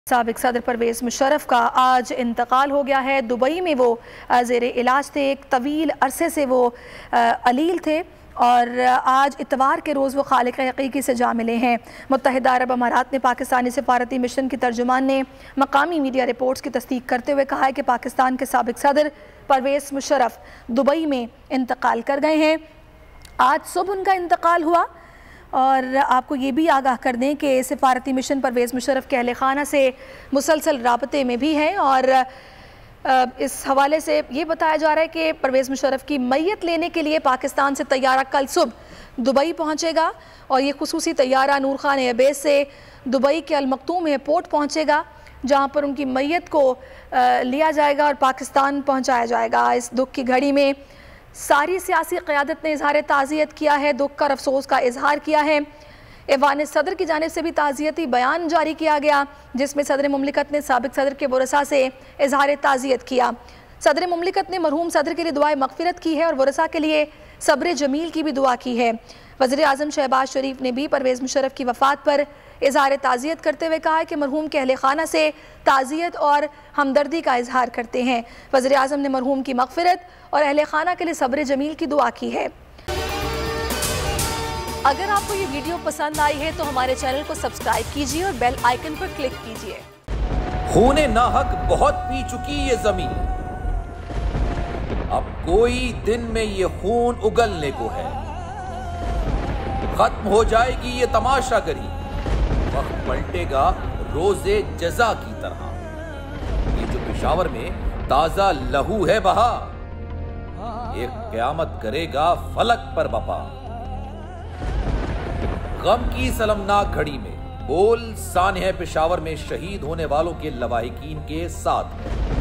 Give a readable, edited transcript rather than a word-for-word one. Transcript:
साबिक सदर परवेज़ मुशर्रफ का आज इंतकाल हो गया है। दुबई में वो ज़ेर इलाज थे। एक तवील अरसे से वो अलील थे और आज इतवार के रोज़ वो खालिक हकीकी से जा मिले हैं। मुत्तहिदा अरब अमारात ने पाकिस्तानी सफारती मिशन की तर्जुमान ने मकामी मीडिया रिपोर्ट्स की तस्दीक करते हुए कहा है कि पाकिस्तान के साबिक सदर परवेज़ मुशर्रफ दुबई में इंतकाल कर गए हैं। आज सुबह उनका इंतकाल हुआ और आपको ये भी आगाह कर दें कि सफारती मिशन परवेज़ मुशर्रफ के अहल खाना से मुसलसल राबते में भी हैं और इस हवाले से ये बताया जा रहा है कि परवेज़ मुशर्रफ की मैयत लेने के लिए पाकिस्तान से तैयारा कल सुबह दुबई पहुँचेगा और ये खुसूसी तैयारा नूर खान एयरबेस से दुबई के अल मखतूम एयरपोर्ट पहुँचेगा, जहाँ पर उनकी मैयत को लिया जाएगा और पाकिस्तान पहुँचाया जाएगा। इस दुख की घड़ी में सारी सियासी क़यादत ने इजहार ताज़ियत किया है, दुख और अफसोस का इजहार किया है। ऐवान सदर की जानिब से भी ताज़ियती बयान जारी किया गया, जिसमें सदर मुमलिकत ने साबिक सदर के वरसा से इजहार ताज़ियत किया। सदर मुमलिकत ने मरहूम सदर के लिए दुआए मग़फ़िरत की है और वरसा के लिए सब्र जमील की भी दुआ की है। वज़ीर आज़म शहबाज शरीफ ने भी परवेज़ मुशर्रफ की वफ़ात पर इजहार ताज़ियत करते हुए कहा है कि मरहूम के अहले खाना से ताज़ियत और हमदर्दी का इजहार करते हैं। वज़ीर आज़म ने मरहूम की मग़फ़िरत और अहले खाना के लिए सब्र जमील की दुआ की है। अगर आपको ये वीडियो पसंद आई है तो हमारे चैनल को सब्सक्राइब कीजिए और बेल आइकन पर क्लिक कीजिए। खूने नाहक बहुत पी चुकी ये जमीन, अब कोई दिन में ये खून उगलने को है। खत्म हो जाएगी ये तमाशागरी, वक्त पलटेगा रोजे जजा की तरह। ये जो पेशावर में ताजा लहू है बहा, एक क़यामत करेगा फलक पर बपा। गम की सलमनाक घड़ी में बोल सानह पेशावर में शहीद होने वालों के लवाहिकीन के साथ है।